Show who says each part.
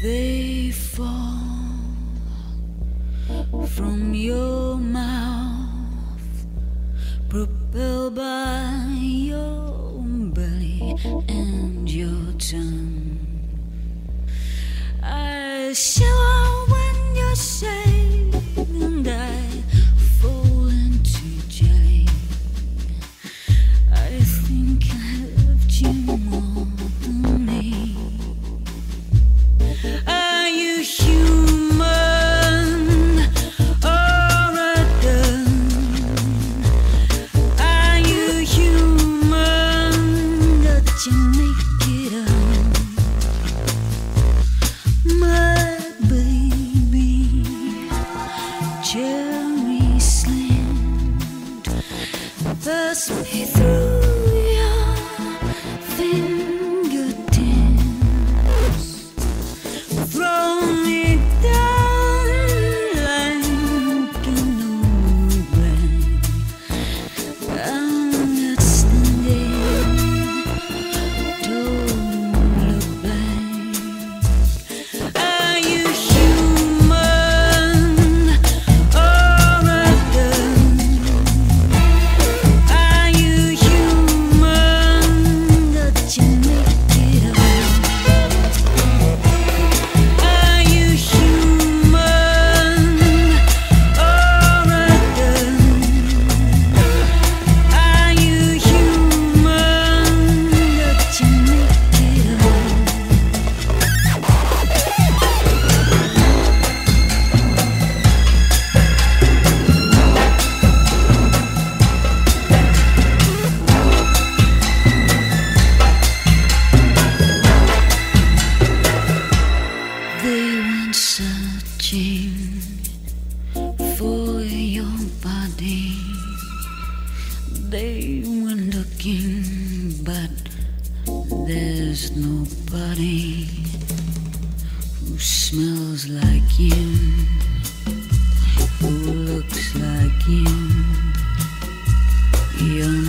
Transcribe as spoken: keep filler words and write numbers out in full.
Speaker 1: They fall from your mouth, propelled by your belly and your tongue. I shiver when you say, and I fall into jelly. I think I loved you more than me. Are you human or a gun? Are you human that you make it up? My baby, cherry slant, pass me through your fingertips. Throw me down like an old rag. I'm not standing, don't look back. Are you human or a gun? Are you human that you make it up? Are you human or a gun? Are you human that you make it up? They went searching for your body. They went looking, but there's nobody who smells like you, who looks like you. You're